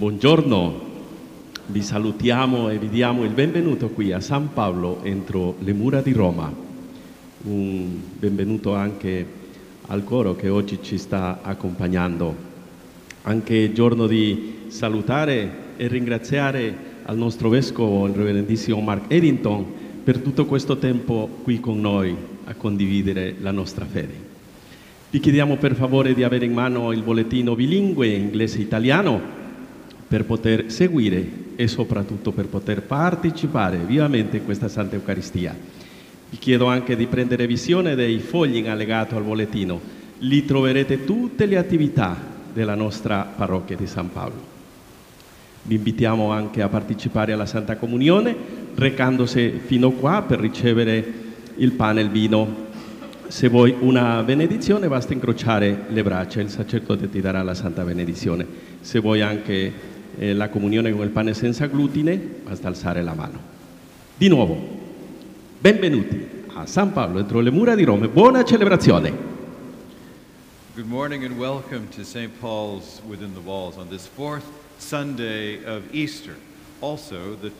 Buongiorno, vi salutiamo e vi diamo il benvenuto qui a San Paolo entro le mura di Roma. Un benvenuto anche al coro che oggi ci sta accompagnando. Anche giorno di salutare e ringraziare al nostro vescovo, il reverendissimo Mark Edington, per tutto questo tempo qui con noi a condividere la nostra fede. Vi chiediamo per favore di avere in mano il bollettino bilingue inglese-italiano per poter seguire e soprattutto per poter partecipare vivamente in questa Santa Eucaristia. Vi chiedo anche di prendere visione dei fogli in allegato al bollettino. Lì troverete tutte le attività della nostra parrocchia di San Paolo. Vi invitiamo anche a partecipare alla Santa Comunione, recandosi fino qua per ricevere il pane e il vino. Se vuoi una benedizione basta incrociare le braccia, il sacerdote ti darà la Santa Benedizione. Se vuoi anche la comunione con il pane senza glutine, basta alzare la mano. Di nuovo, benvenuti a San Paolo entro le mura di Roma. Buona celebrazione! Good morning and welcome to St. Paul's Within the Walls on this fourth Sunday of Easter, also the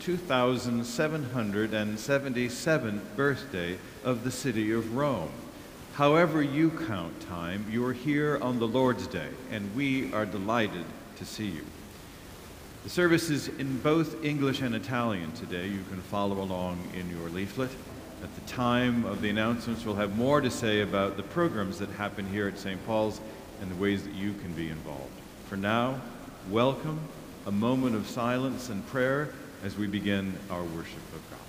2777th birthday of the city of Rome. However you count time, you are here on the Lord's Day, and we are delighted to see you. The service is in both English and Italian today. You can follow along in your leaflet. At the time of the announcements, we'll have more to say about the programs that happen here at St. Paul's and the ways that you can be involved. For now, welcome, a moment of silence and prayer as we begin our worship of God.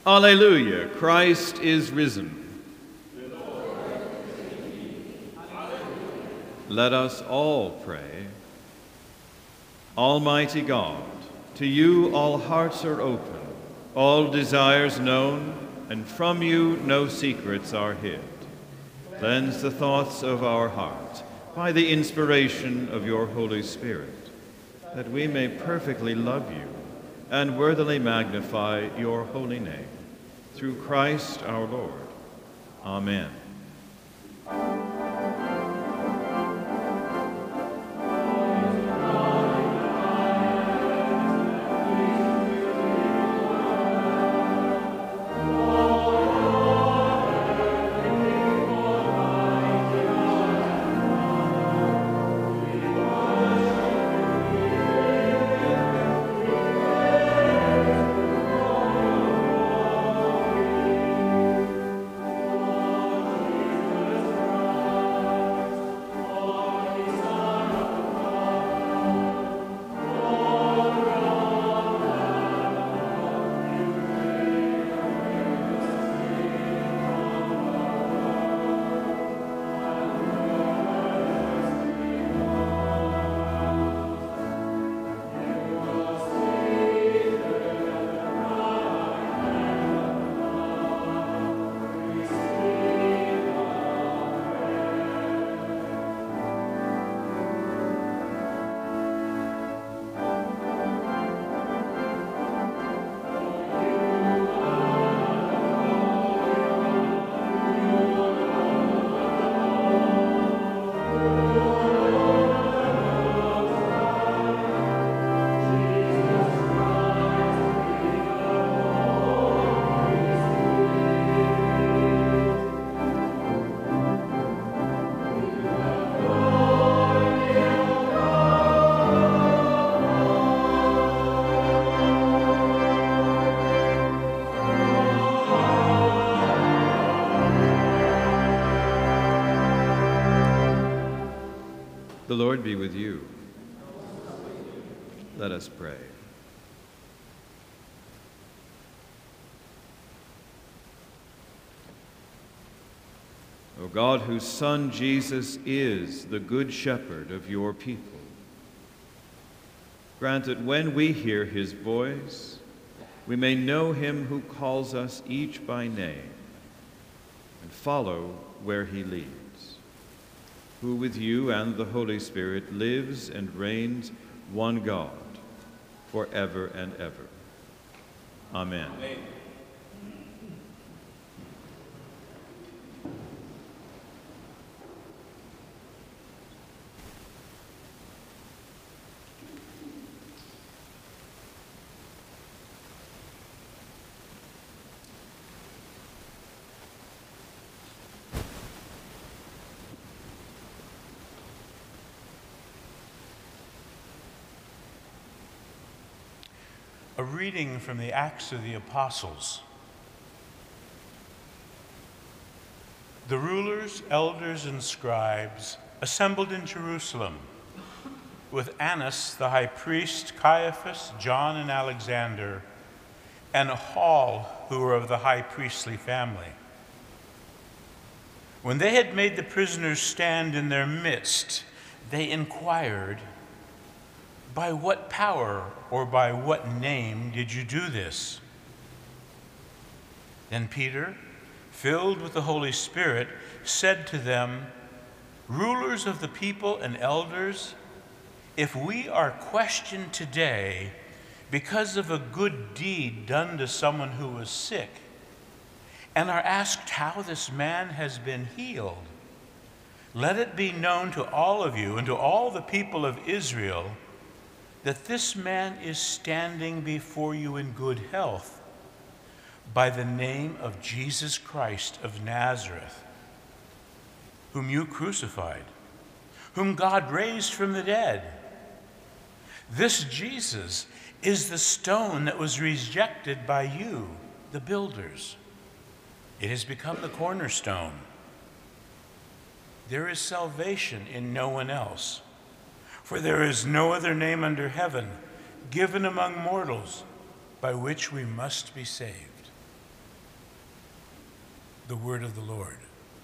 Alleluia, Christ is risen. Let us all pray. Almighty God, to you all hearts are open, all desires known, and from you no secrets are hid. Cleanse the thoughts of our hearts by the inspiration of your Holy Spirit, that we may perfectly love you and worthily magnify your holy name. Through Christ our Lord. Amen. The Lord be with you. Let us pray. O God, whose Son Jesus is the good shepherd of your people, grant that when we hear his voice, we may know him who calls us each by name and follow where he leads, who with you and the Holy Spirit lives and reigns one God, forever and ever. Amen. Amen. A reading from the Acts of the Apostles. The rulers, elders, and scribes assembled in Jerusalem with Annas the high priest, Caiaphas, John, and Alexander, and all who were of the high priestly family. When they had made the prisoners stand in their midst, they inquired, "By what power or by what name did you do this?" Then Peter, filled with the Holy Spirit, said to them, "Rulers of the people and elders, if we are questioned today because of a good deed done to someone who was sick, and are asked how this man has been healed, let it be known to all of you and to all the people of Israel that this man is standing before you in good health by the name of Jesus Christ of Nazareth, whom you crucified, whom God raised from the dead. This Jesus is the stone that was rejected by you, the builders. It has become the cornerstone. There is salvation in no one else. For there is no other name under heaven given among mortals by which we must be saved." the word of the Lord.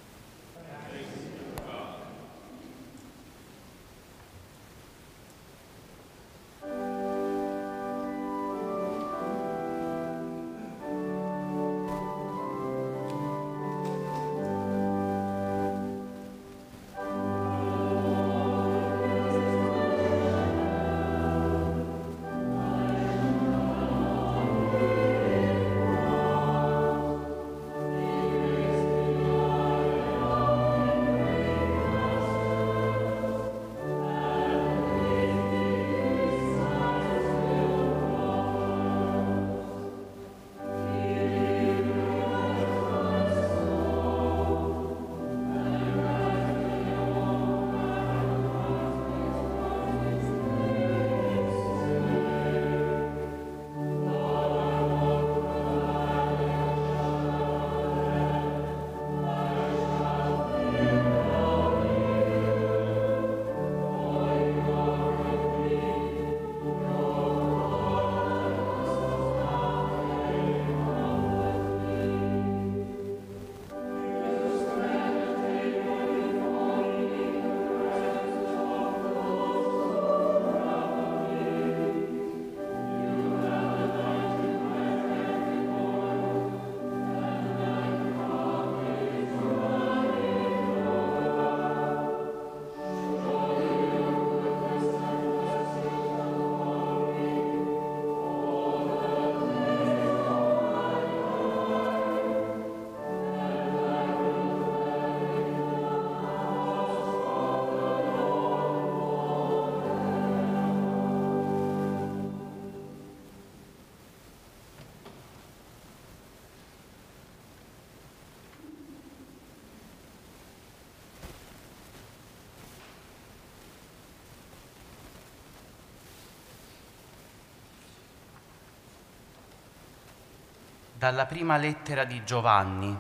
Dalla prima lettera di Giovanni.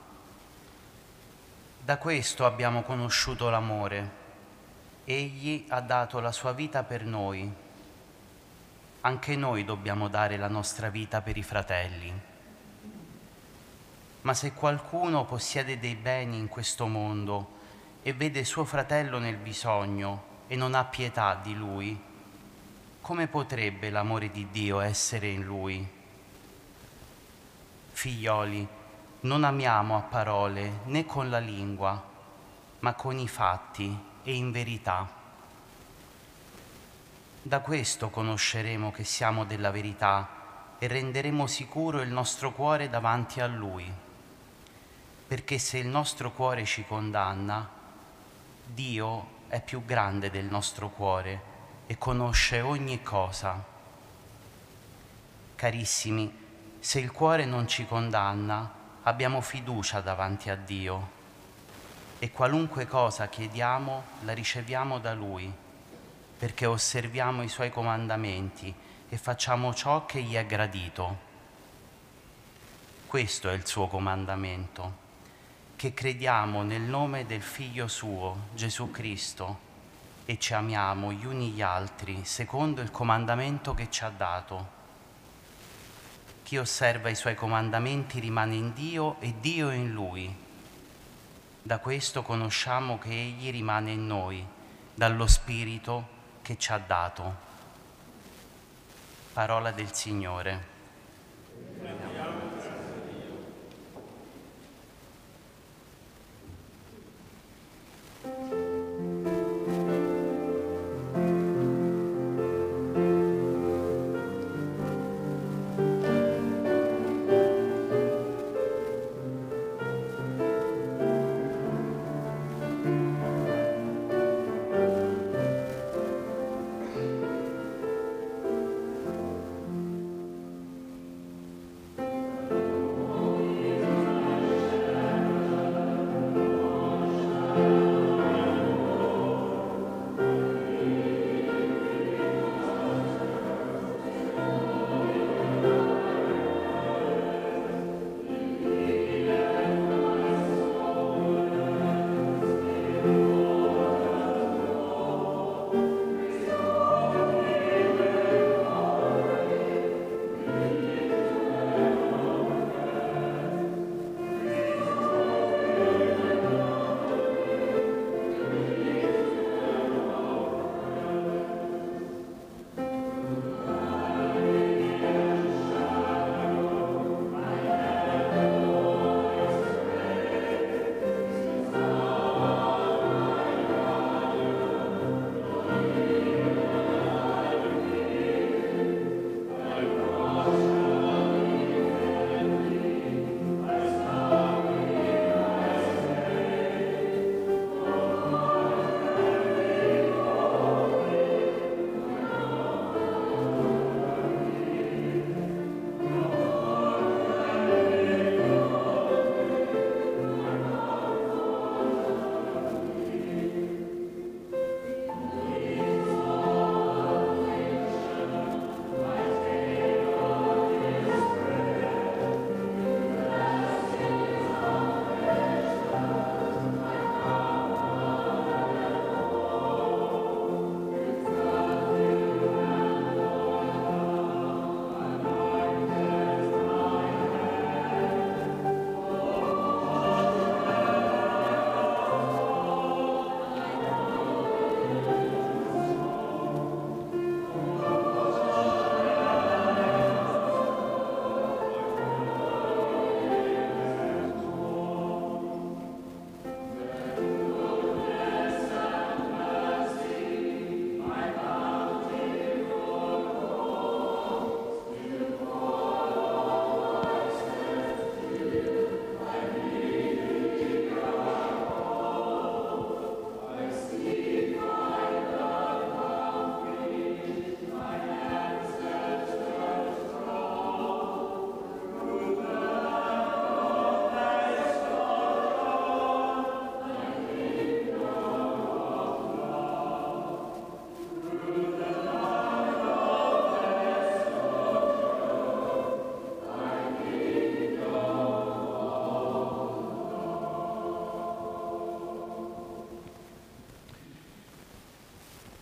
Da questo abbiamo conosciuto l'amore. Egli ha dato la sua vita per noi. Anche noi dobbiamo dare la nostra vita per i fratelli. Ma se qualcuno possiede dei beni in questo mondo e vede suo fratello nel bisogno e non ha pietà di lui, come potrebbe l'amore di Dio essere in lui? Figlioli, non amiamo a parole né con la lingua, ma con i fatti e in verità. Da questo conosceremo che siamo della verità e renderemo sicuro il nostro cuore davanti a Lui. Perché se il nostro cuore ci condanna, Dio è più grande del nostro cuore e conosce ogni cosa. Carissimi, se il cuore non ci condanna, abbiamo fiducia davanti a Dio e qualunque cosa chiediamo la riceviamo da Lui, perché osserviamo i Suoi comandamenti e facciamo ciò che gli è gradito. Questo è il Suo comandamento, che crediamo nel nome del Figlio Suo, Gesù Cristo, e ci amiamo gli uni gli altri secondo il comandamento che ci ha dato. Chi osserva i Suoi comandamenti rimane in Dio e Dio in Lui. Da questo conosciamo che Egli rimane in noi, dallo Spirito che ci ha dato. Parola del Signore.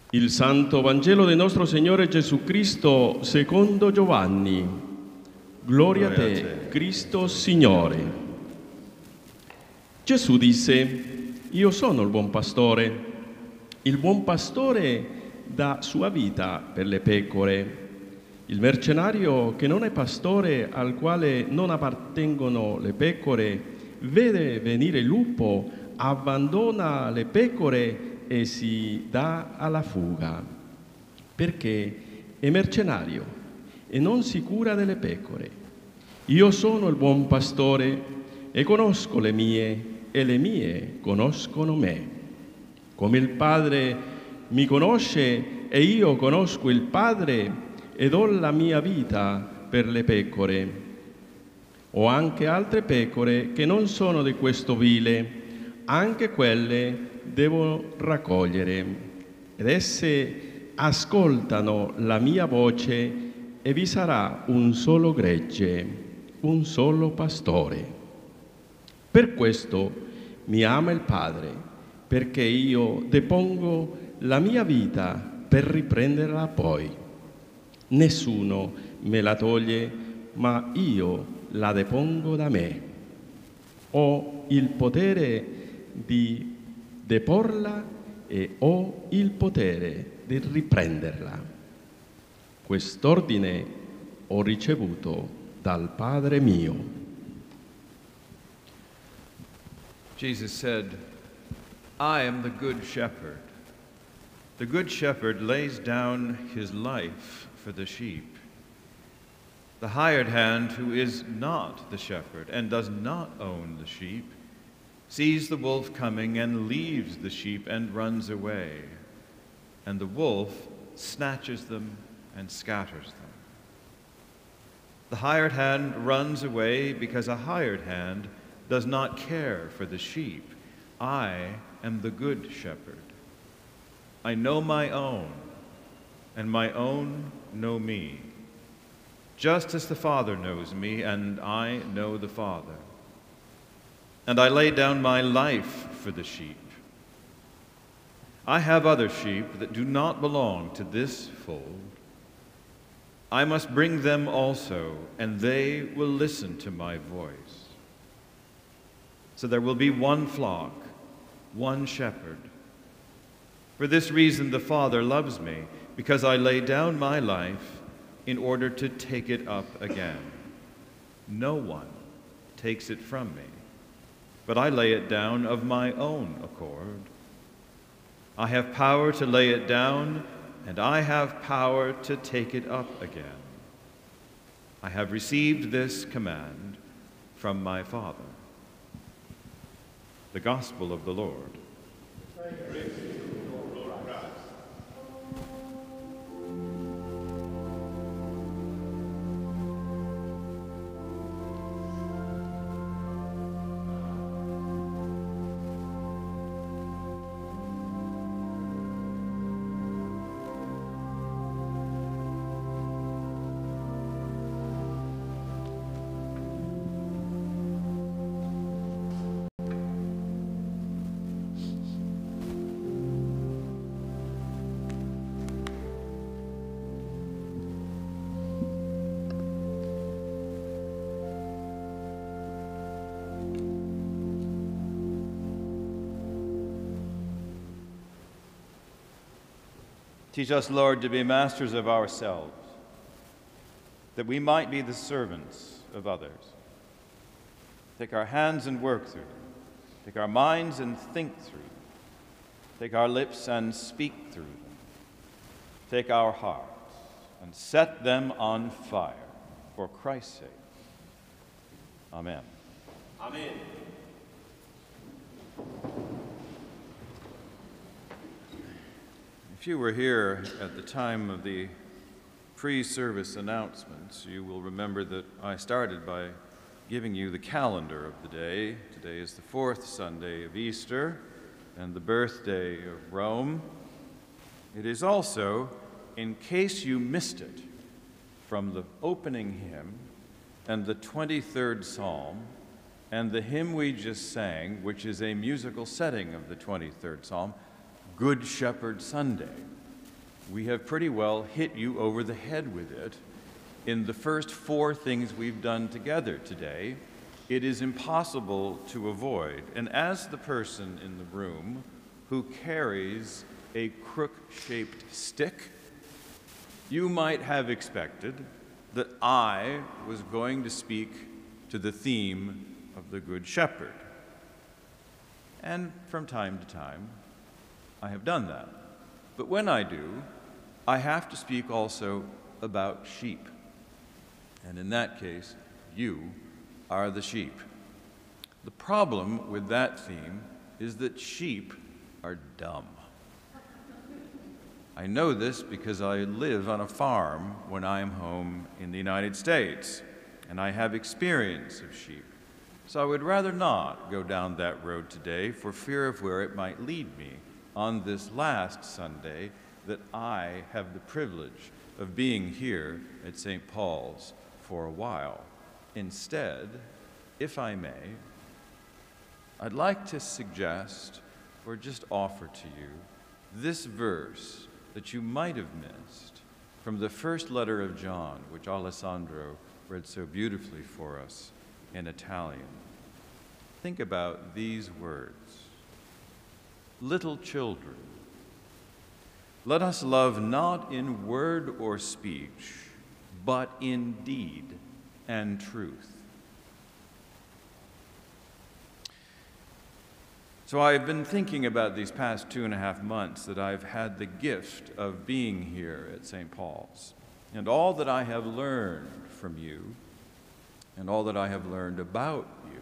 Il Santo Vangelo del nostro Signore Gesù Cristo secondo Giovanni. Gloria a te, Cristo Signore. Gesù disse: Io sono il buon pastore. Il buon pastore dà sua vita per le pecore. Il mercenario che non è pastore, al quale non appartengono le pecore, vede venire il lupo, abbandona le pecore e si dà alla fuga, perché è mercenario e non si cura delle pecore. Io sono il buon pastore e conosco le mie e le mie conoscono me. Come il Padre mi conosce e io conosco il Padre e do la mia vita per le pecore. Ho anche altre pecore che non sono di questo vile, anche quelle devo raccogliere, ed esse ascoltano la mia voce e vi sarà un solo gregge, un solo pastore. Per questo mi ama il Padre, perché io depongo la mia vita per riprenderla poi. Nessuno me la toglie, ma io la depongo da me. Ho il potere di deporla e ho il potere di riprenderla. Quest'ordine ho ricevuto dal Padre mio. Jesus said, I am the good shepherd. The good shepherd lays down his life for the sheep. The hired hand, who is not the shepherd and does not own the sheep, sees the wolf coming and leaves the sheep and runs away. And the wolf snatches them and scatters them. The hired hand runs away because a hired hand does not care for the sheep. I am the good shepherd. I know my own, and my own know me, just as the Father knows me, and I know the Father. And I lay down my life for the sheep. I have other sheep that do not belong to this fold. I must bring them also, and they will listen to my voice. So there will be one flock, one shepherd. For this reason the Father loves me, because I lay down my life in order to take it up again. No one takes it from me, but I lay it down of my own accord. I have power to lay it down, and I have power to take it up again. I have received this command from my Father. The Gospel of the Lord. Teach us, Lord, to be masters of ourselves, that we might be the servants of others. Take our hands and work through them. Take our minds and think through them. Take our lips and speak through them. Take our hearts and set them on fire for Christ's sake. Amen. Amen. If you were here at the time of the pre-service announcements, you will remember that I started by giving you the calendar of the day. Today is the fourth Sunday of Easter and the birthday of Rome. It is also, in case you missed it, from the opening hymn and the 23rd Psalm and the hymn we just sang, which is a musical setting of the 23rd Psalm, Good Shepherd Sunday. we have pretty well hit you over the head with it in the first 4 things we've done together today. It is impossible to avoid. And as the person in the room who carries a crook-shaped stick, you might have expected that I was going to speak to the theme of the Good Shepherd. And from time to time, I have done that. But when I do, I have to speak also about sheep. And in that case, you are the sheep. The problem with that theme is that sheep are dumb. I know this because I live on a farm when I am home in the United States, and I have experience of sheep. So I would rather not go down that road today for fear of where it might lead me on this last Sunday that I have the privilege of being here at St. Paul's for a while. Instead, if I may, I'd like to suggest or just offer to you this verse that you might have missed from the first letter of John, which Alessandro read so beautifully for us in Italian. Think about these words. Little children, let us love not in word or speech, but in deed and truth. So I've been thinking about these past 2.5 months that I've had the gift of being here at St. Paul's, and all that I have learned from you, and all that I have learned about you.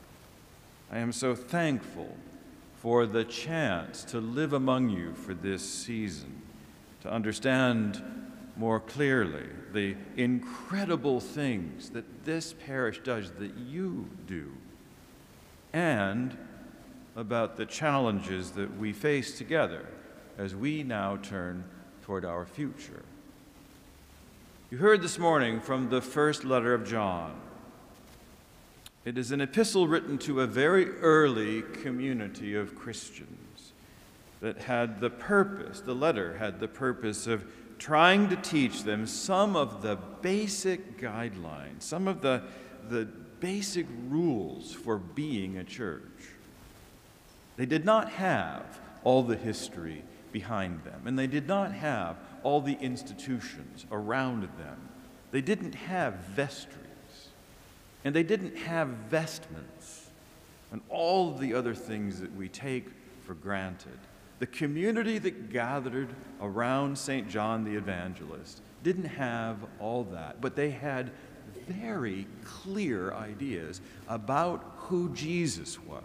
I am so thankful for the chance to live among you for this season, to understand more clearly the incredible things that this parish does, that you do, and about the challenges that we face together as we now turn toward our future. You heard this morning from the first letter of John. It is an epistle written to a very early community of Christians that had the purpose, the letter had the purpose of trying to teach them some of the basic guidelines, some of the basic rules for being a church. They did not have all the history behind them, and they did not have all the institutions around them. They didn't have vestries, and they didn't have vestments, and all the other things that we take for granted. The community that gathered around St. John the Evangelist didn't have all that, but they had very clear ideas about who Jesus was.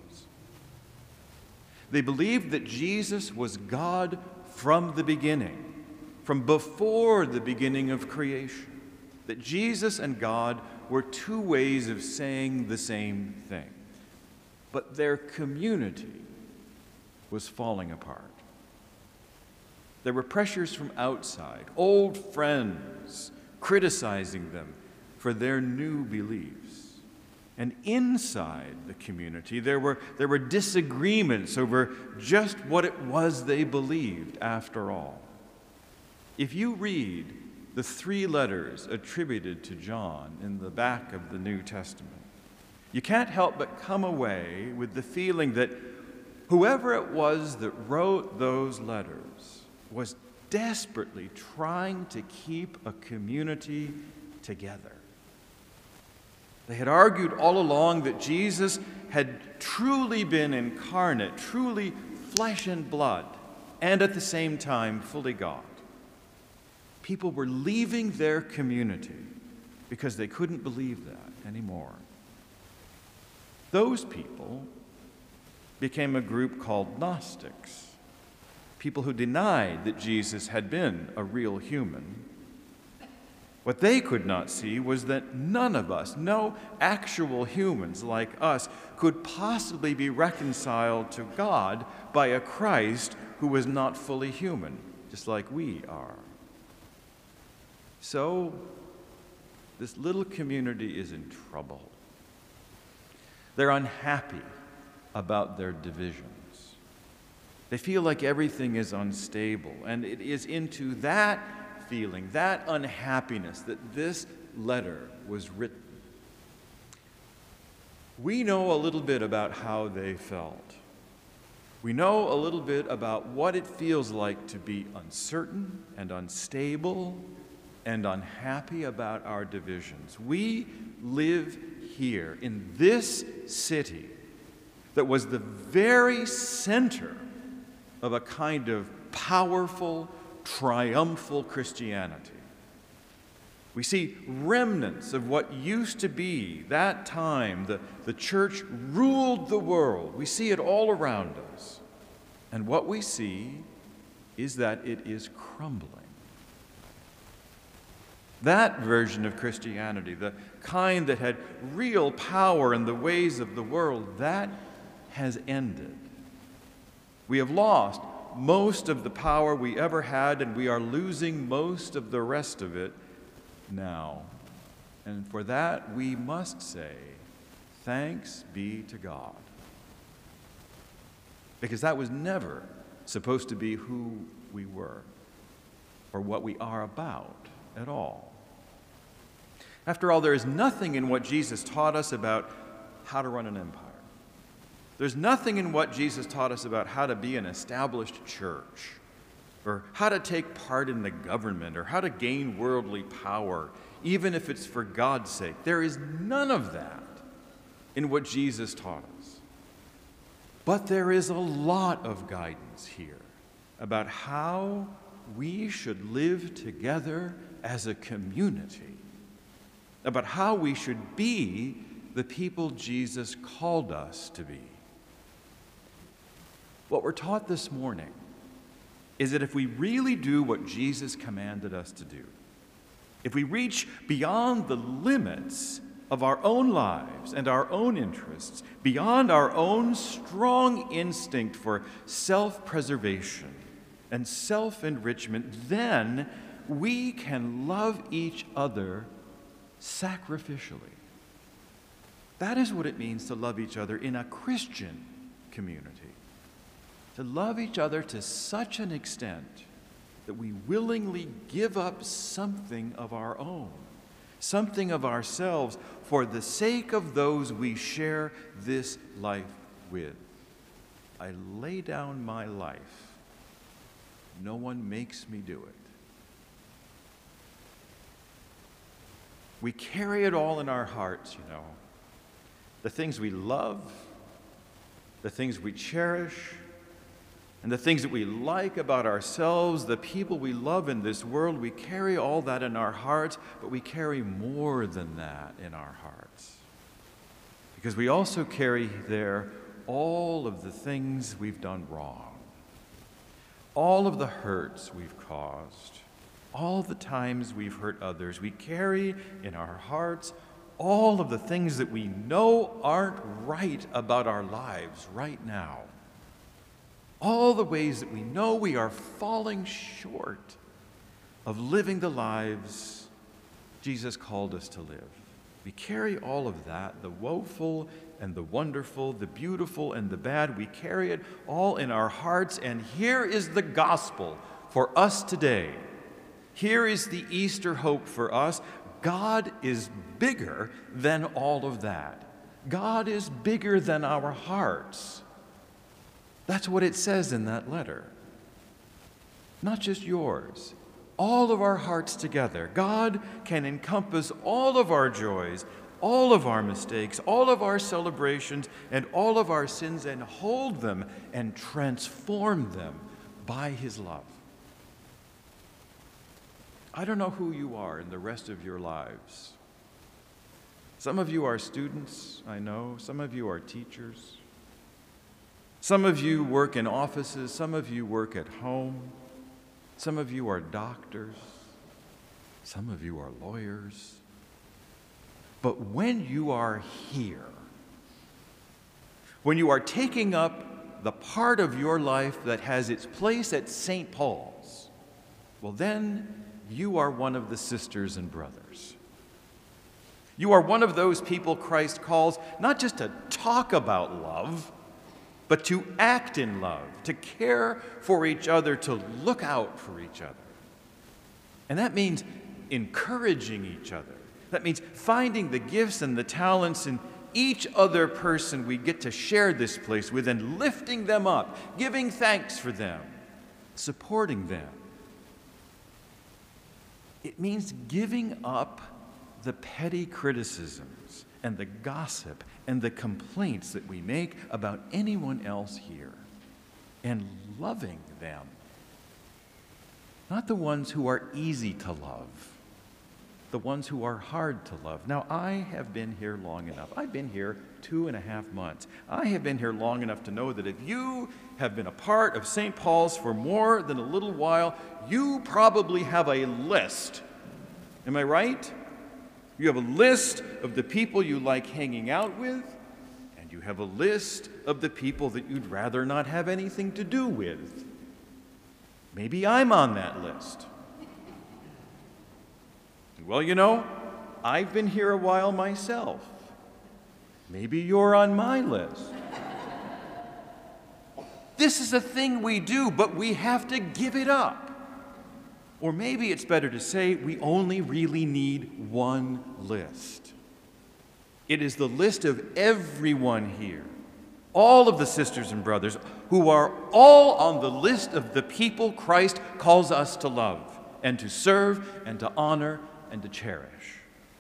They believed that Jesus was God from the beginning, from before the beginning of creation, that Jesus and God were 2 ways of saying the same thing. But their community was falling apart. There were pressures from outside, old friends criticizing them for their new beliefs. And inside the community, there were disagreements over just what it was they believed after all. If you read the 3 letters attributed to John in the back of the New Testament, you can't help but come away with the feeling that whoever it was that wrote those letters was desperately trying to keep a community together. They had argued all along that Jesus had truly been incarnate, truly flesh and blood, and at the same time fully God. People were leaving their community because they couldn't believe that anymore. Those people became a group called Gnostics, people who denied that Jesus had been a real human. What they could not see was that none of us, no actual humans like us, could possibly be reconciled to God by a Christ who was not fully human, just like we are. So, this little community is in trouble. They're unhappy about their divisions. They feel like everything is unstable, and it is into that feeling, that unhappiness, that this letter was written. We know a little bit about how they felt. We know a little bit about what it feels like to be uncertain and unstable and unhappy about our divisions. We live here in this city that was the very center of a kind of powerful, triumphal Christianity. We see remnants of what used to be that time. The church ruled the world. We see it all around us. And what we see is that it is crumbling. That version of Christianity, the kind that had real power in the ways of the world, that has ended. We have lost most of the power we ever had, and we are losing most of the rest of it now. And for that, we must say, thanks be to God. Because that was never supposed to be who we were or what we are about at all. After all, there is nothing in what Jesus taught us about how to run an empire. There's nothing in what Jesus taught us about how to be an established church, or how to take part in the government, or how to gain worldly power, even if it's for God's sake. There is none of that in what Jesus taught us. But there is a lot of guidance here about how we should live together as a community, about how we should be the people Jesus called us to be. What we're taught this morning is that if we really do what Jesus commanded us to do, if we reach beyond the limits of our own lives and our own interests, beyond our own strong instinct for self-preservation and self-enrichment, then we can love each other sacrificially. That is what it means to love each other in a Christian community. To love each other to such an extent that we willingly give up something of our own, something of ourselves, for the sake of those we share this life with. I lay down my life. No one makes me do it. We carry it all in our hearts, you know. The things we love, the things we cherish, and the things that we like about ourselves, the people we love in this world, we carry all that in our hearts, but we carry more than that in our hearts. Because we also carry there all of the things we've done wrong, all of the hurts we've caused, all the times we've hurt others. We carry in our hearts all of the things that we know aren't right about our lives right now. All the ways that we know we are falling short of living the lives Jesus called us to live. We carry all of that, the woeful and the wonderful, the beautiful and the bad. We carry it all in our hearts, and here is the gospel for us today. Here is the Easter hope for us. God is bigger than all of that. God is bigger than our hearts. That's what it says in that letter. Not just yours, all of our hearts together. God can encompass all of our joys, all of our mistakes, all of our celebrations, and all of our sins, and hold them and transform them by his love. I don't know who you are in the rest of your lives. Some of you are students, I know. Some of you are teachers. Some of you work in offices, some of you work at home, some of you are doctors, some of you are lawyers. But when you are here, when you are taking up the part of your life that has its place at St. Paul's, well then you are one of the sisters and brothers. You are one of those people Christ calls not just to talk about love, but to act in love, to care for each other, to look out for each other. And that means encouraging each other. That means finding the gifts and the talents in each other person we get to share this place with and lifting them up, giving thanks for them, supporting them. It means giving up the petty criticisms and the gossip and the complaints that we make about anyone else here and loving them. Not the ones who are easy to love, the ones who are hard to love. Now, I have been here long enough. I've been here 2.5 months. I have been here long enough to know that if you have been a part of St. Paul's for more than a little while, you probably have a list. Am I right? You have a list of the people you like hanging out with, and you have a list of the people that you'd rather not have anything to do with. Maybe I'm on that list. Well, you know, I've been here a while myself. Maybe you're on my list. This is a thing we do, but we have to give it up. Or maybe it's better to say we only really need one list. It is the list of everyone here, all of the sisters and brothers who are all on the list of the people Christ calls us to love and to serve and to honor and to cherish.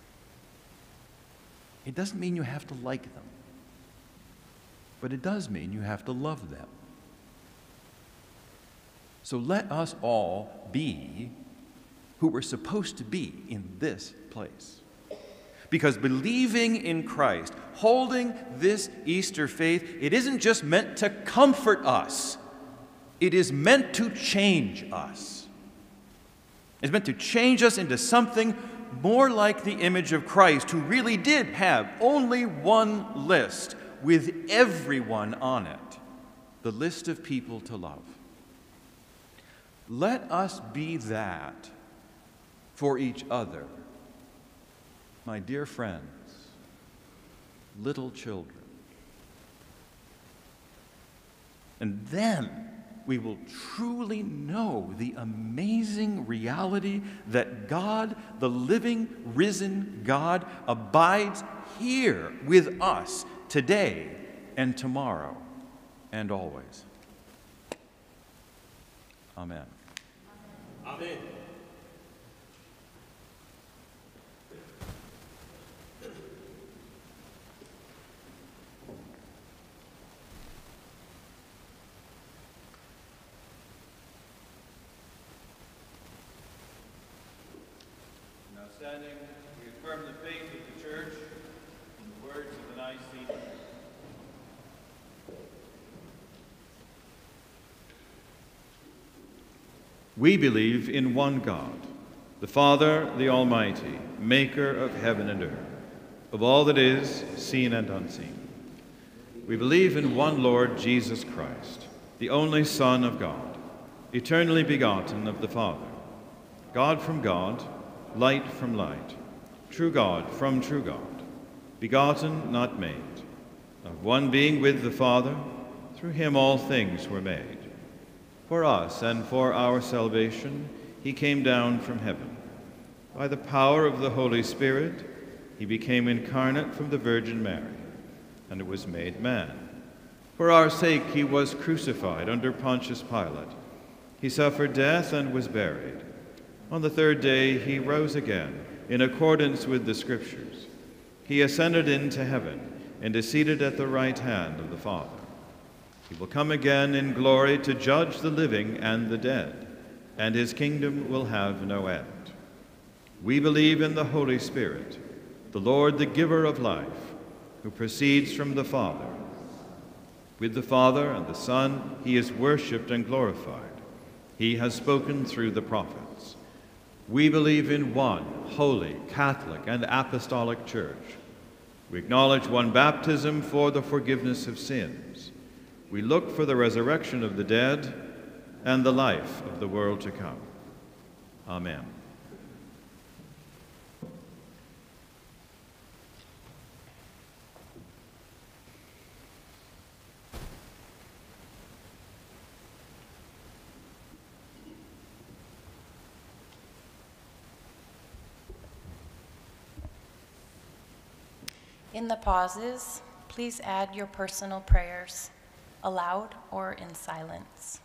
It doesn't mean you have to like them, but it does mean you have to love them. So let us all be who we're supposed to be in this place. Because believing in Christ, holding this Easter faith, it isn't just meant to comfort us. It is meant to change us. It's meant to change us into something more like the image of Christ, who really did have only one list with everyone on it, the list of people to love. Let us be that for each other. My dear friends, little children. And then we will truly know the amazing reality that God, the living, risen God, abides here with us today and tomorrow and always. Amen. Amen. Now standing, we affirm the faith of the Church in the words of the Nicene. We believe in one God, the Father, the Almighty, maker of heaven and earth, of all that is, seen and unseen. We believe in one Lord Jesus Christ, the only Son of God, eternally begotten of the Father, God from God, light from light, true God from true God, begotten, not made, of one being with the Father, through him all things were made. For us and for our salvation, he came down from heaven. By the power of the Holy Spirit, he became incarnate from the Virgin Mary, and was made man. For our sake, he was crucified under Pontius Pilate. He suffered death and was buried. On the third day, he rose again, in accordance with the Scriptures. He ascended into heaven and is seated at the right hand of the Father. He will come again in glory to judge the living and the dead, and his kingdom will have no end. We believe in the Holy Spirit, the Lord, the giver of life, who proceeds from the Father. With the Father and the Son, he is worshipped and glorified. He has spoken through the prophets. We believe in one holy, Catholic, and apostolic church. We acknowledge one baptism for the forgiveness of sins. We look for the resurrection of the dead and the life of the world to come. Amen. In the pauses, please add your personal prayers, aloud or in silence.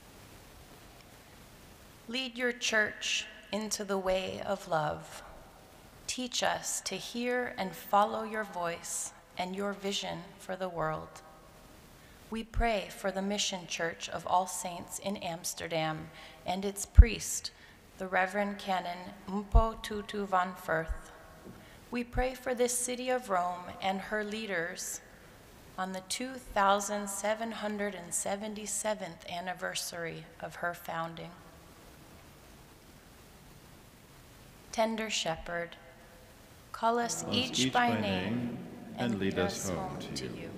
Lead your church into the way of love. Teach us to hear and follow your voice and your vision for the world. We pray for the Mission Church of All Saints in Amsterdam and its priest, the Reverend Canon Mpo Tutu van Firth. We pray for this city of Rome and her leaders on the 2777th anniversary of her founding. Tender Shepherd, call us each by name and lead us home to you.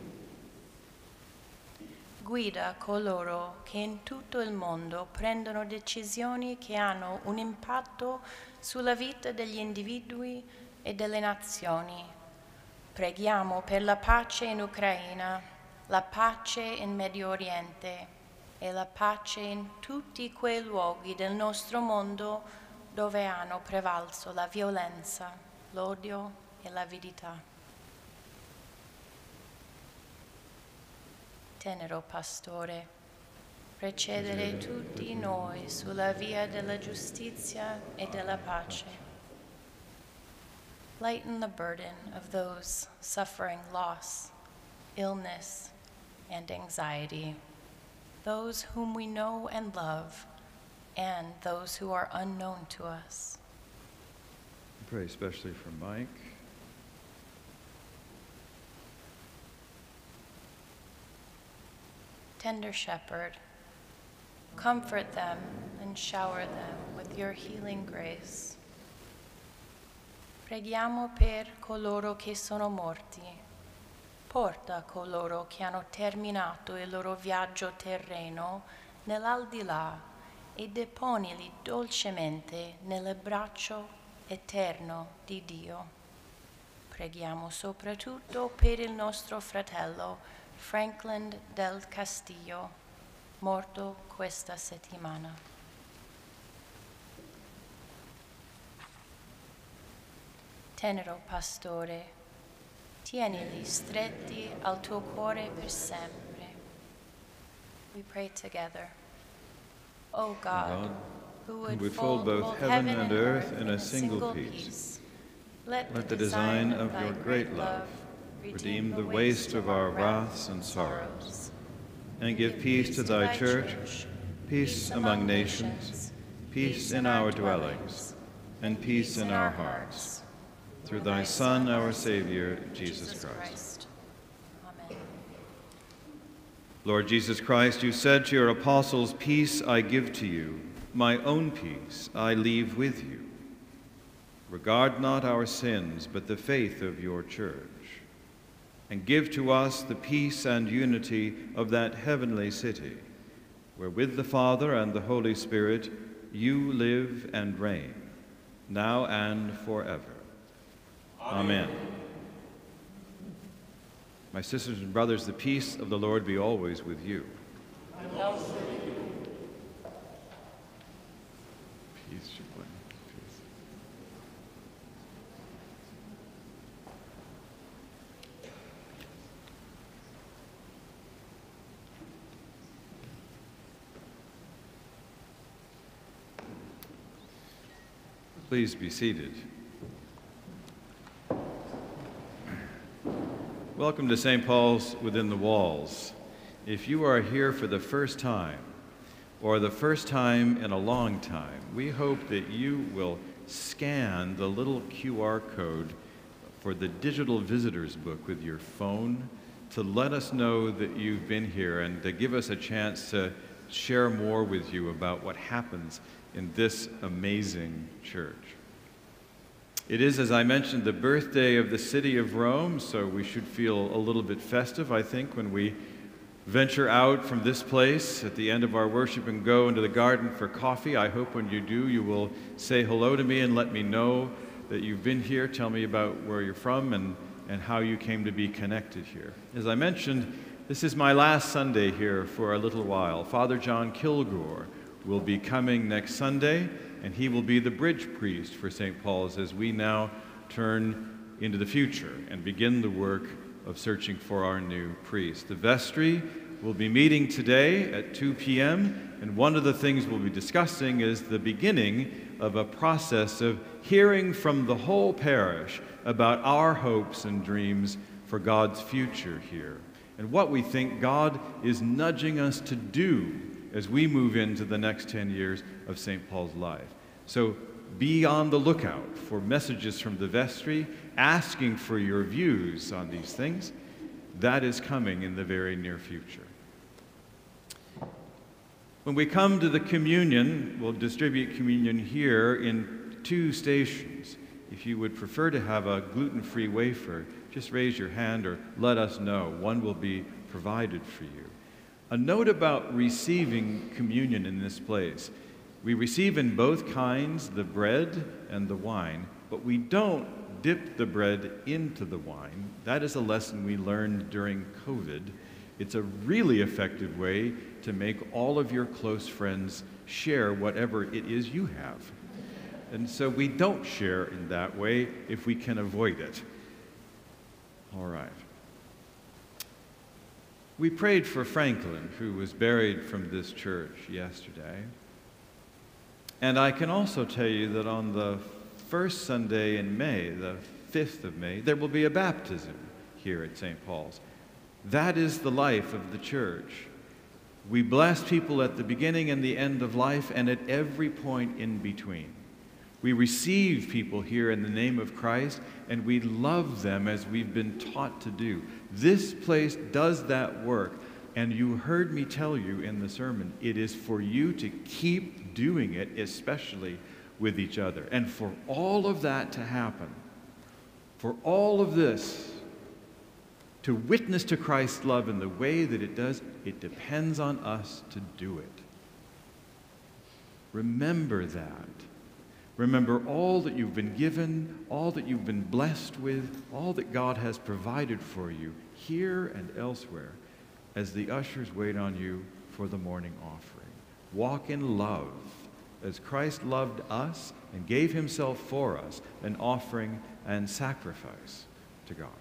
Guida coloro che in tutto il mondo prendono decisioni che hanno un impatto sulla vita degli individui e delle nazioni. Preghiamo per la pace in Ucraina, la pace in Medio Oriente e la pace in tutti quei luoghi del nostro mondo dove hanno prevalso la violenza, l'odio e l'avidità. Tenero pastore, precedere tutti noi sulla via della giustizia e della pace. Lighten the burden of those suffering loss, illness, and anxiety, those whom we know and love, and those who are unknown to us. Pray especially for Mike. Tender Shepherd, comfort them and shower them with your healing grace. Preghiamo per coloro che sono morti. Porta coloro che hanno terminato il loro viaggio terreno nell'aldilà e deponili dolcemente nell'abbraccio eterno di Dio. Preghiamo soprattutto per il nostro fratello Franklin del Castillo, morto questa settimana. Tenero pastore, tienili stretti al tuo cuore per sempre. We pray together. O God, who would fold both heaven and earth in a single piece, let the design of your great love redeem the waste of our wraths and sorrows, and give peace to thy church, peace among nations, peace in our dwellings, and peace in our hearts, through thy Son, our Savior, Jesus Christ. Amen. Lord Jesus Christ, you said to your apostles, "Peace I give to you, my own peace I leave with you. Regard not our sins, but the faith of your church. And give to us the peace and unity of that heavenly city, where with the Father and the Holy Spirit you live and reign, now and forever. Amen. My sisters and brothers, the peace of the Lord be always with you. And also with you. Peace, peace. Please be seated. Welcome to St. Paul's Within the Walls. If you are here for the first time, or the first time in a long time, we hope that you will scan the little QR code for the digital visitor's book with your phone to let us know that you've been here and to give us a chance to share more with you about what happens in this amazing church. It is, as I mentioned, the birthday of the city of Rome, so we should feel a little bit festive, I think, when we venture out from this place at the end of our worship and go into the garden for coffee. I hope when you do, you will say hello to me and let me know that you've been here. Tell me about where you're from and how you came to be connected here. As I mentioned, this is my last Sunday here for a little while. Father John Kilgore will be coming next Sunday, and he will be the bridge priest for St. Paul's as we now turn into the future and begin the work of searching for our new priest. The vestry will be meeting today at 2 p.m., and one of the things we'll be discussing is the beginning of a process of hearing from the whole parish about our hopes and dreams for God's future here, and what we think God is nudging us to do as we move into the next 10 years of St. Paul's life. So be on the lookout for messages from the vestry asking for your views on these things. That is coming in the very near future. When we come to the communion, we'll distribute communion here in 2 stations. If you would prefer to have a gluten-free wafer, just raise your hand or let us know. One will be provided for you. A note about receiving communion in this place. We receive in both kinds, the bread and the wine, but we don't dip the bread into the wine. That is a lesson we learned during COVID. It's a really effective way to make all of your close friends share whatever it is you have. And so we don't share in that way if we can avoid it. All right. We prayed for Franklin, who was buried from this church yesterday. And I can also tell you that on the first Sunday in May, the 5th of May, there will be a baptism here at St. Paul's. That is the life of the church. We bless people at the beginning and the end of life and at every point in between. We receive people here in the name of Christ, and we love them as we've been taught to do. This place does that work, and you heard me tell you in the sermon, it is for you to keep doing it, especially with each other. And for all of that to happen, for all of this to witness to Christ's love in the way that it does, it depends on us to do it. Remember that. Remember all that you've been given, all that you've been blessed with, all that God has provided for you here and elsewhere as the ushers wait on you for the morning offering. Walk in love as Christ loved us and gave himself for us, an offering and sacrifice to God.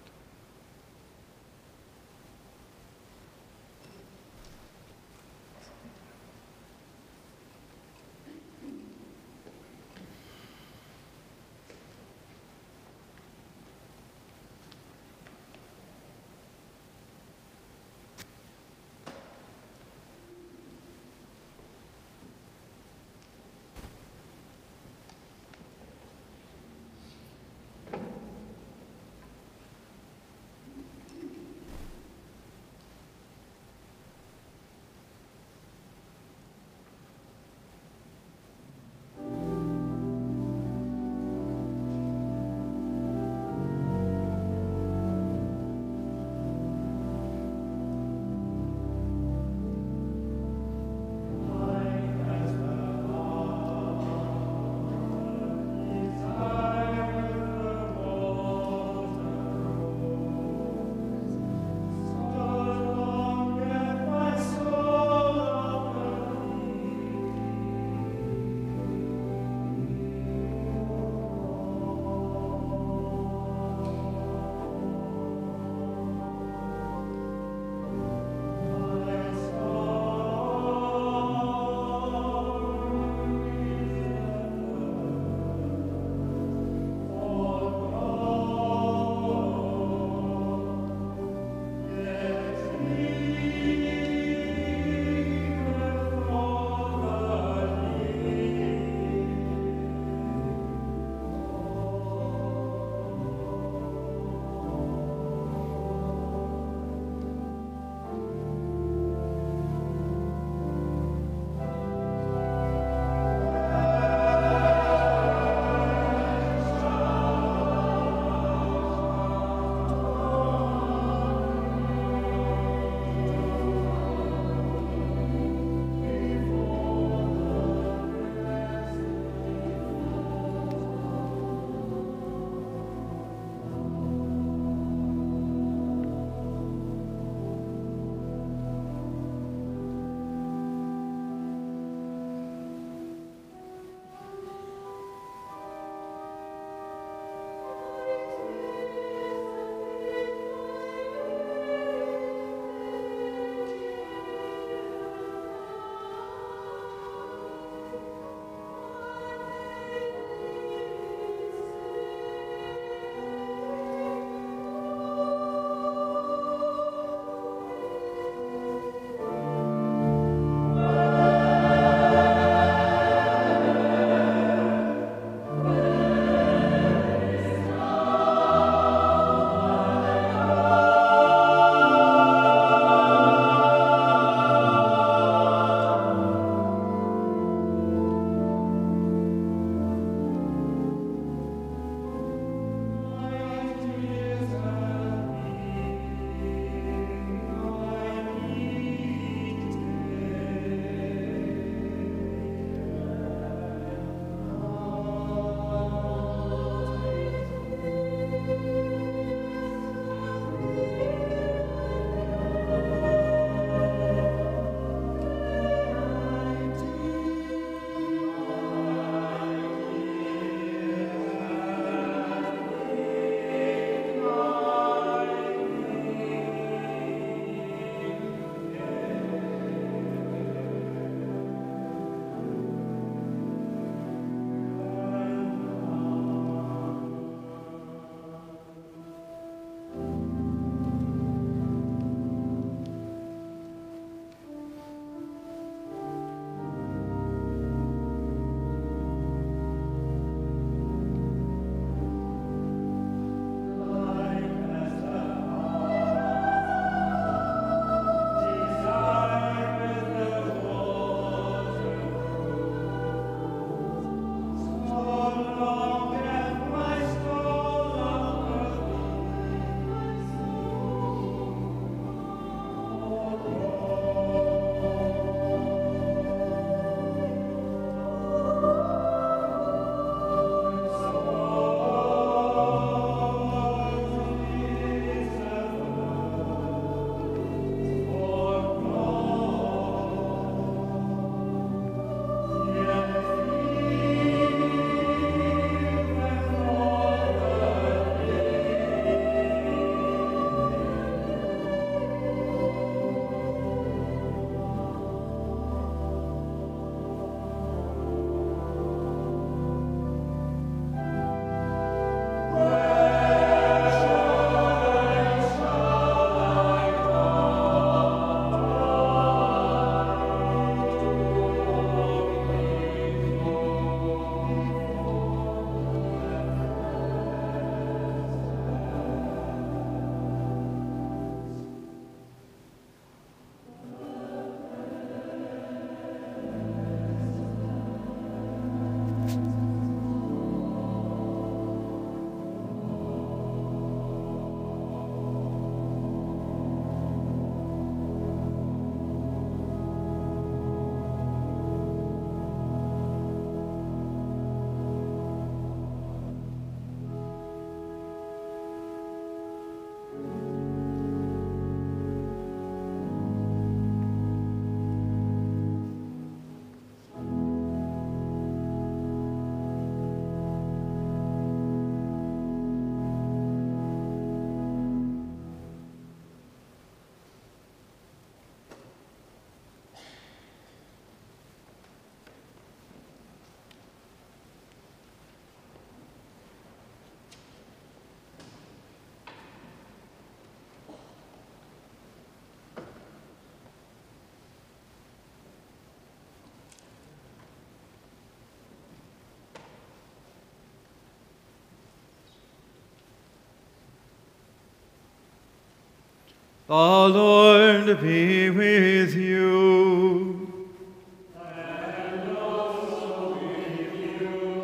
The Lord be with you. And also with you.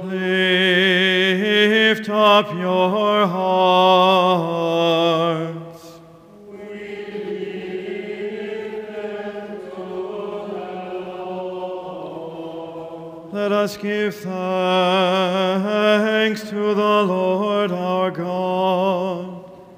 Lift up your hearts. We lift them to the Lord. Let us give thanks to the Lord our God.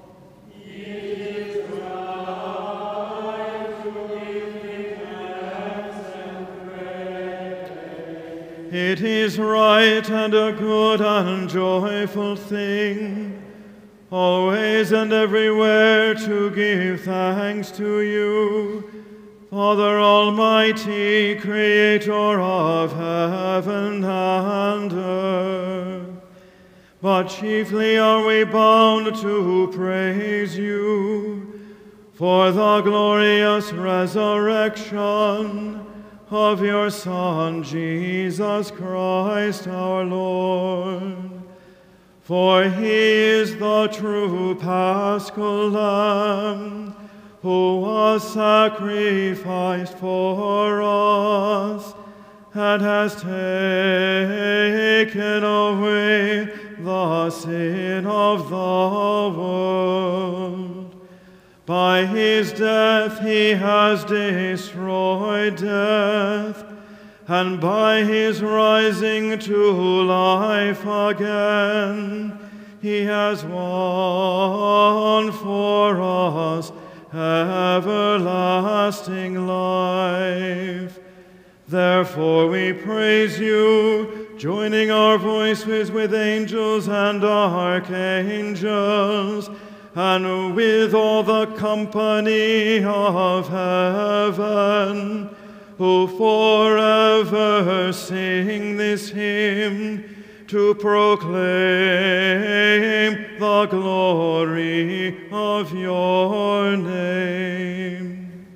It is right and a good and joyful thing, always and everywhere to give thanks to you, Father Almighty, Creator of heaven and earth. But chiefly are we bound to praise you for the glorious resurrection of your Son, Jesus Christ our Lord. For he is the true Paschal Lamb, who was sacrificed for us, and has taken away the sin of the world. By his death he has destroyed death, and by his rising to life again, he has won for us everlasting life. Therefore we praise you, joining our voices with angels and archangels, and with all the company of heaven, who forever sing this hymn to proclaim the glory of your name.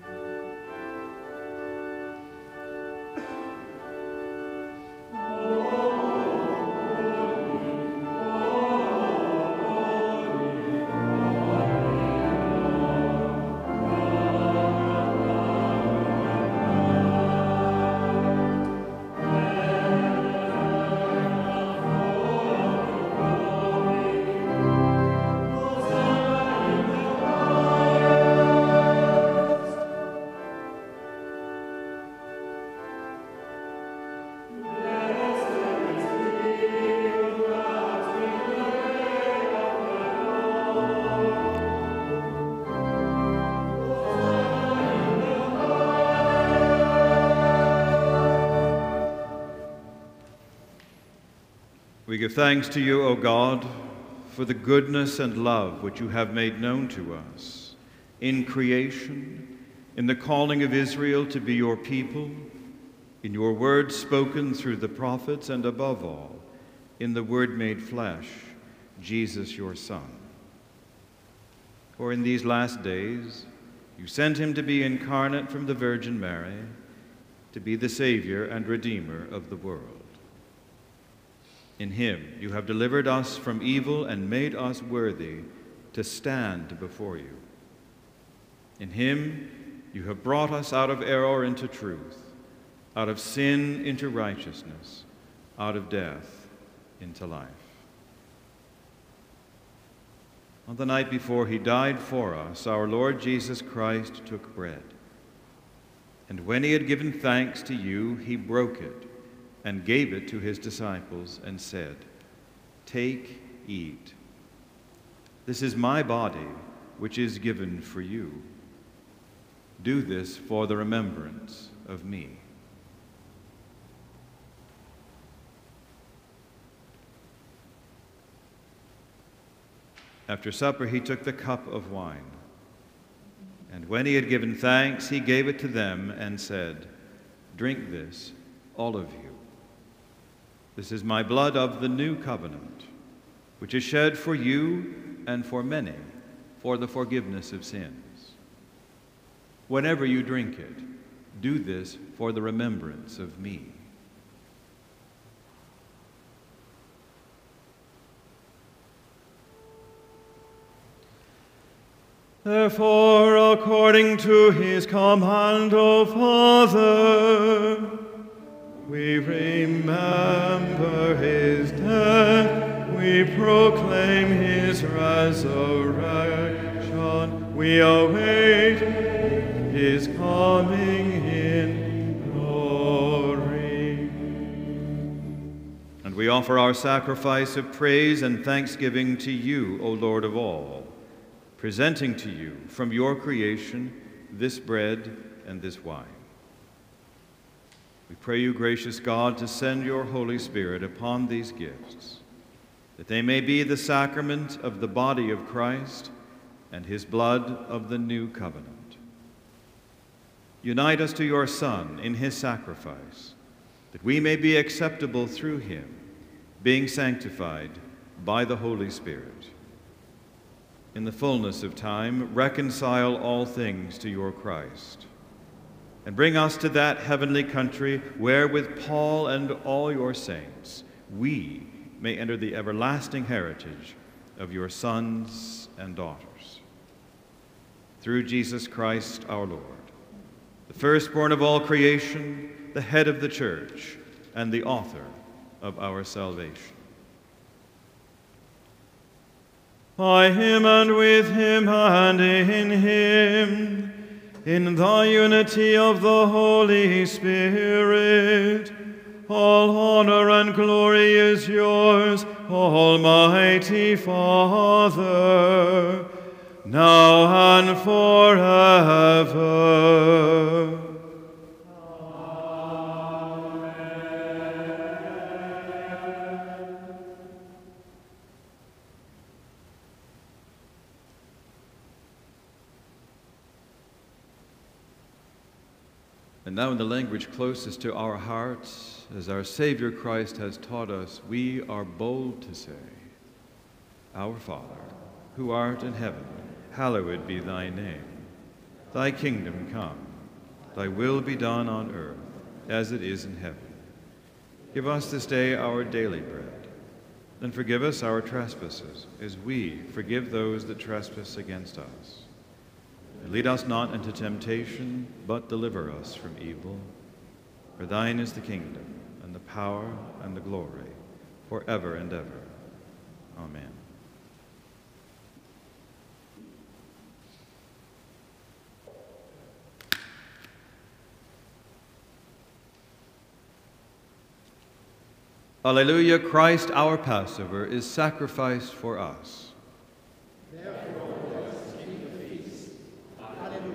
We give thanks to you, O God, for the goodness and love which you have made known to us in creation, in the calling of Israel to be your people, in your word spoken through the prophets, and above all, in the Word made flesh, Jesus your Son. For in these last days, you sent him to be incarnate from the Virgin Mary, to be the Savior and Redeemer of the world. In him you have delivered us from evil and made us worthy to stand before you. In him you have brought us out of error into truth, out of sin into righteousness, out of death into life. On the night before he died for us, our Lord Jesus Christ took bread. And when he had given thanks to you, he broke it and gave it to his disciples and said, "Take, eat. This is my body, which is given for you. Do this for the remembrance of me." After supper, he took the cup of wine. And when he had given thanks, he gave it to them and said, "Drink this, all of you. This is my blood of the new covenant, which is shed for you and for many for the forgiveness of sins. Whenever you drink it, do this for the remembrance of me." Therefore, according to his command, O Father, we remember his death, we proclaim his resurrection, we await his coming in glory. And we offer our sacrifice of praise and thanksgiving to you, O Lord of all, presenting to you from your creation this bread and this wine. We pray you, gracious God, to send your Holy Spirit upon these gifts, that they may be the sacrament of the body of Christ and his blood of the new covenant. Unite us to your Son in his sacrifice, that we may be acceptable through him, being sanctified by the Holy Spirit. In the fullness of time, reconcile all things to your Christ, and bring us to that heavenly country where, with Paul and all your saints, we may enter the everlasting heritage of your sons and daughters. Through Jesus Christ our Lord, the firstborn of all creation, the head of the church, and the author of our salvation. By him and with him and in him, in the unity of the Holy Spirit, all honor and glory is yours, Almighty Father, now and forever. And now in the language closest to our hearts, as our Savior Christ has taught us, we are bold to say, Our Father, who art in heaven, hallowed be thy name. Thy kingdom come, thy will be done on earth as it is in heaven. Give us this day our daily bread, and forgive us our trespasses, as we forgive those that trespass against us. And lead us not into temptation, but deliver us from evil. For thine is the kingdom, and the power, and the glory, forever and ever. Amen. Alleluia, Christ our Passover is sacrificed for us. Therefore, let us keep the feast. Alleluia.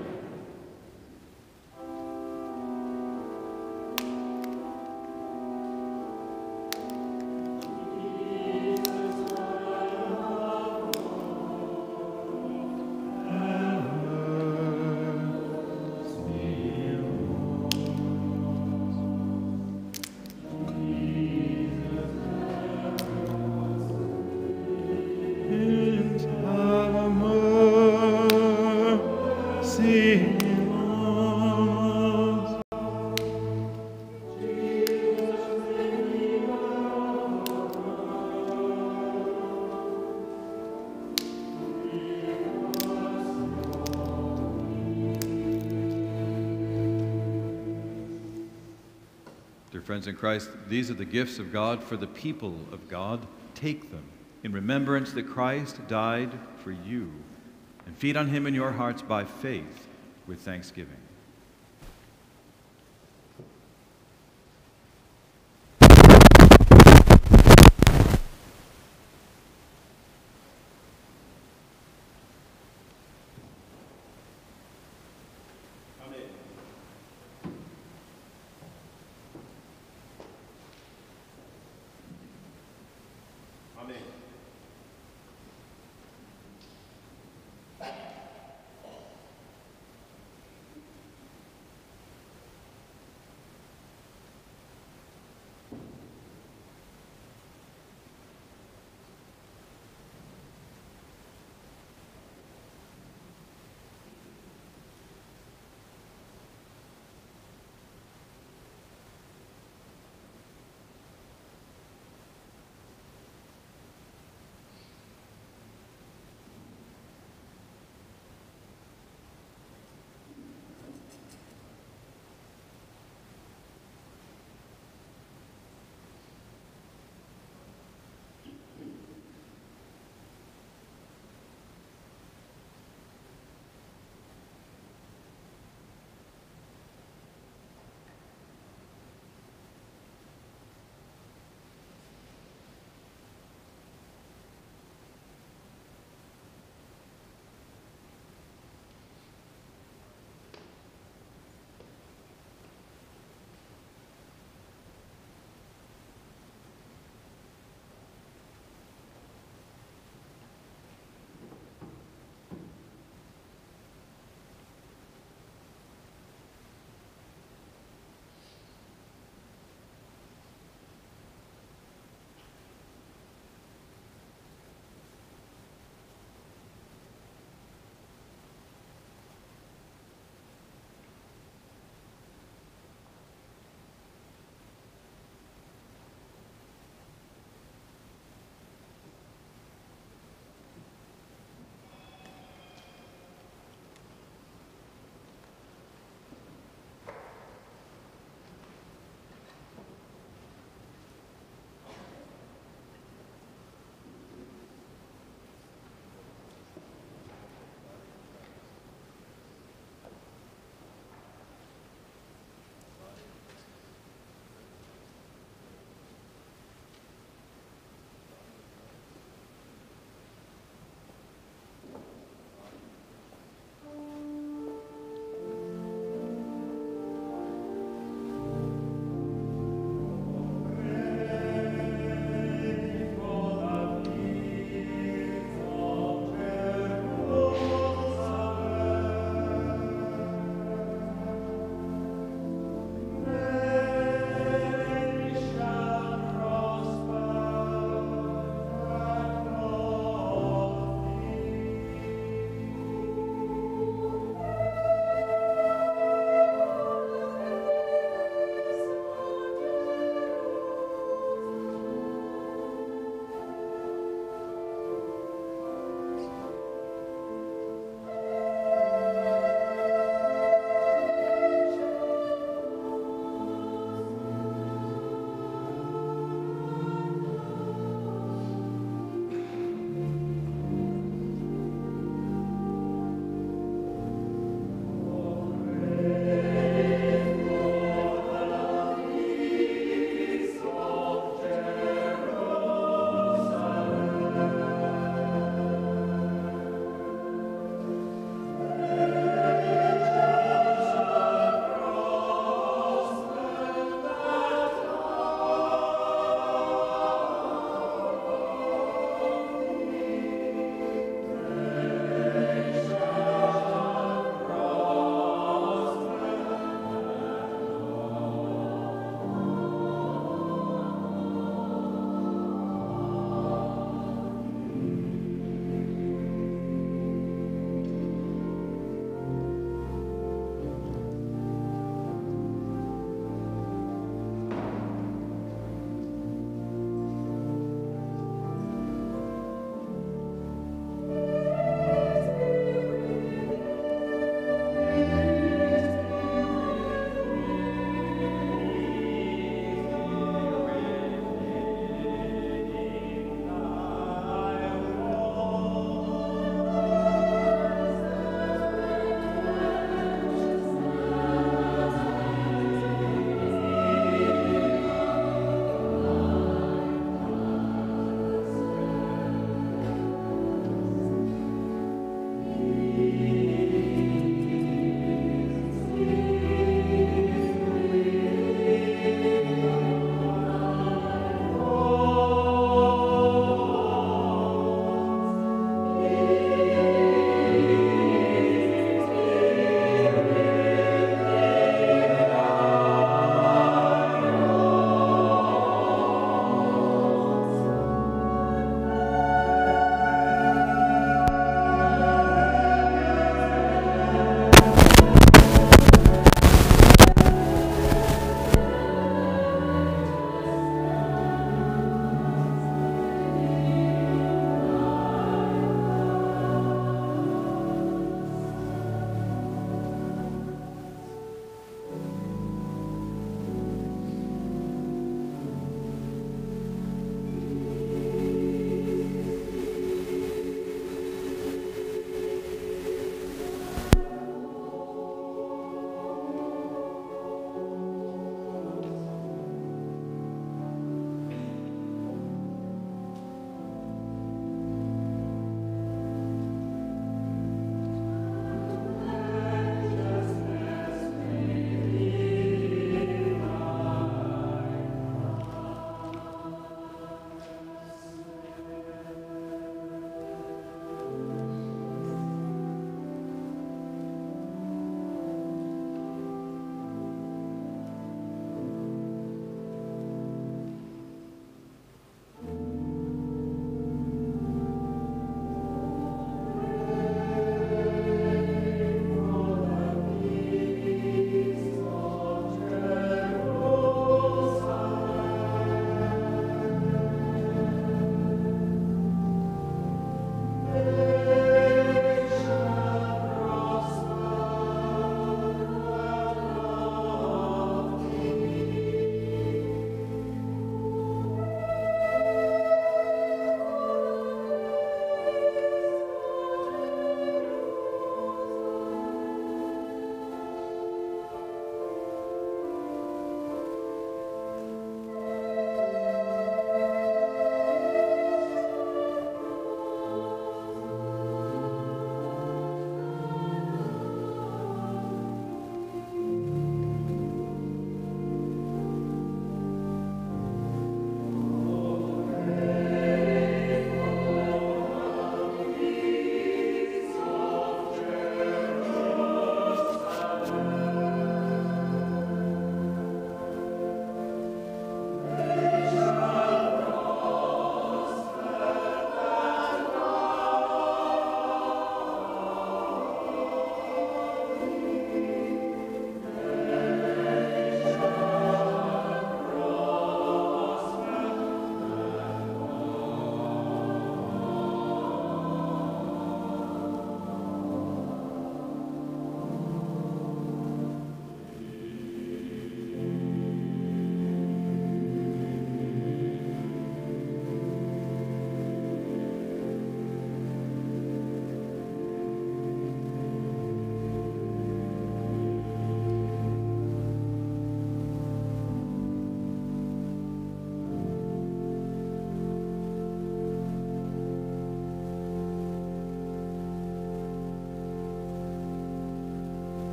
Dear friends in Christ, these are the gifts of God for the people of God. Take them in remembrance that Christ died for you, and feed on him in your hearts by faith with thanksgiving.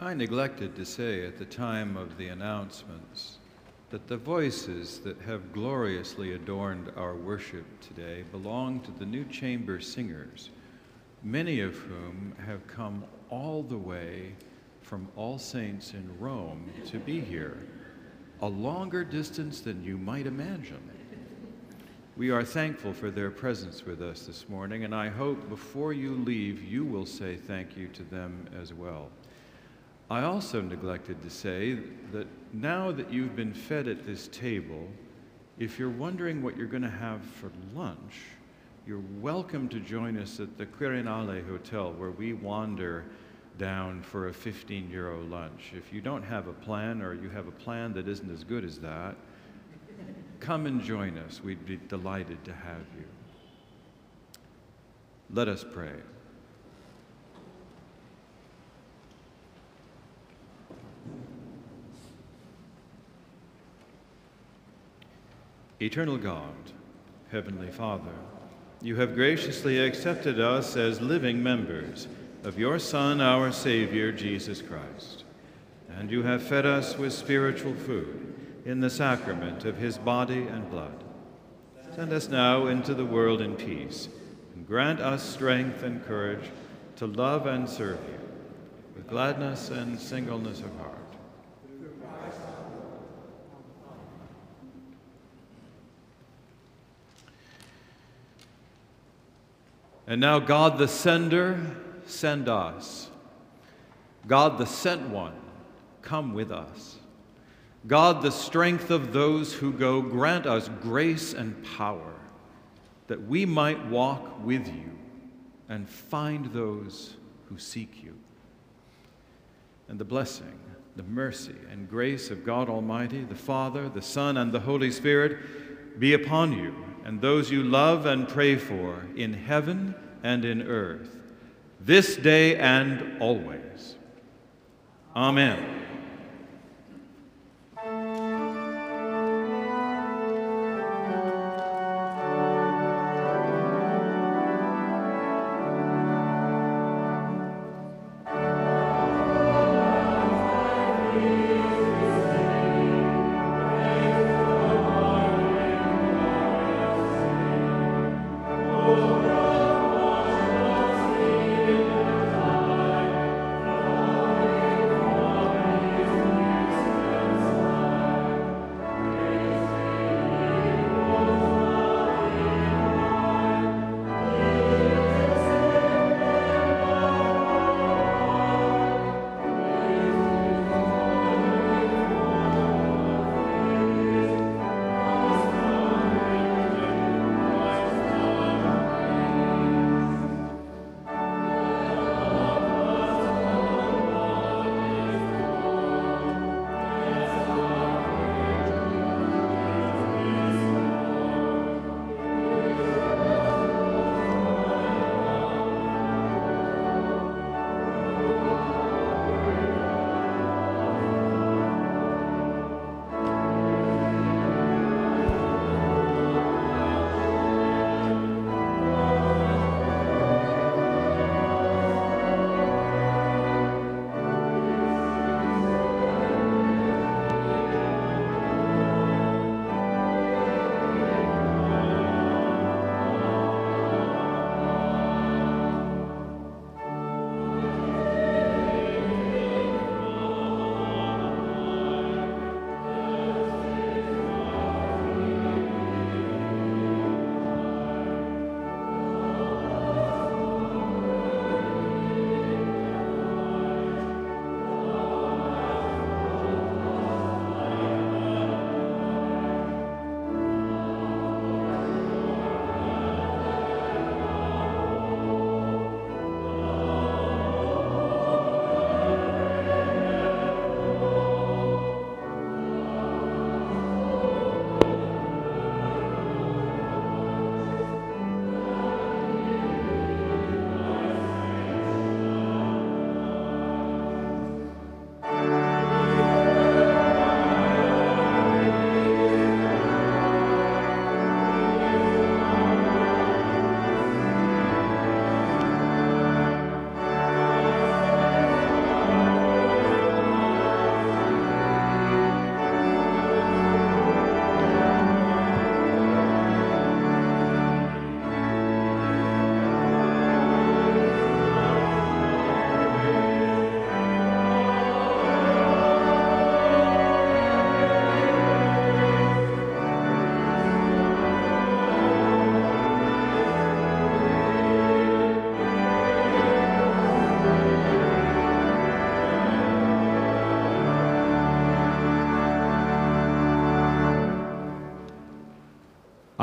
I neglected to say at the time of the announcements that the voices that have gloriously adorned our worship today belong to the new chamber singers, many of whom have come all the way from All Saints in Rome to be here, a longer distance than you might imagine. We are thankful for their presence with us this morning, and I hope before you leave, you will say thank you to them as well. I also neglected to say that now that you've been fed at this table, if you're wondering what you're going to have for lunch, you're welcome to join us at the Quirinale Hotel, where we wander down for a 15-euro lunch. If you don't have a plan, or you have a plan that isn't as good as that, come and join us. We'd be delighted to have you. Let us pray. Eternal God, Heavenly Father, you have graciously accepted us as living members of your Son, our Savior, Jesus Christ, and you have fed us with spiritual food in the sacrament of his body and blood. Send us now into the world in peace, and grant us strength and courage to love and serve you with gladness and singleness of heart. And now, God the Sender, send us. God the Sent One, come with us. God, the strength of those who go, grant us grace and power, that we might walk with you and find those who seek you. And the blessing, the mercy, and grace of God Almighty, the Father, the Son, and the Holy Spirit be upon you and those you love and pray for in heaven and in earth, this day and always. Amen.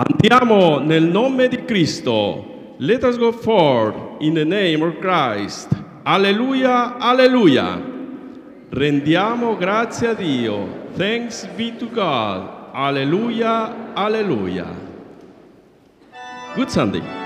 Andiamo nel nome di Cristo. Let us go forth in the name of Christ. Alleluia, alleluia. Rendiamo grazie a Dio. Thanks be to God. Alleluia, alleluia. Good Sunday.